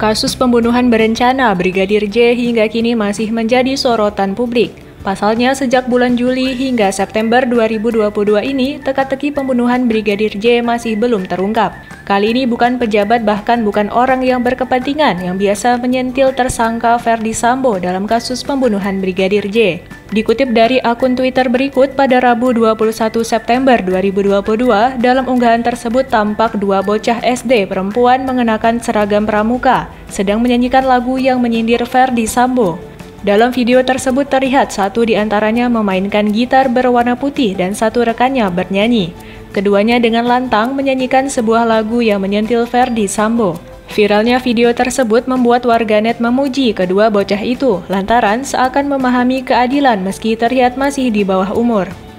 Kasus pembunuhan berencana Brigadir J hingga kini masih menjadi sorotan publik. Pasalnya, sejak bulan Juli hingga September 2022 ini, teka-teki pembunuhan Brigadir J masih belum terungkap. Kali ini bukan pejabat bahkan bukan orang yang berkepentingan yang biasa menyentil tersangka Ferdy Sambo dalam kasus pembunuhan Brigadir J. Dikutip dari akun Twitter berikut, pada Rabu 21 September 2022, dalam unggahan tersebut tampak dua bocah SD perempuan mengenakan seragam pramuka, sedang menyanyikan lagu yang menyindir Ferdy Sambo. Dalam video tersebut terlihat satu di antaranya memainkan gitar berwarna putih dan satu rekannya bernyanyi. Keduanya dengan lantang menyanyikan sebuah lagu yang menyentil Ferdy Sambo. Viralnya video tersebut membuat warganet memuji kedua bocah itu, lantaran seakan memahami keadilan meski terlihat masih di bawah umur.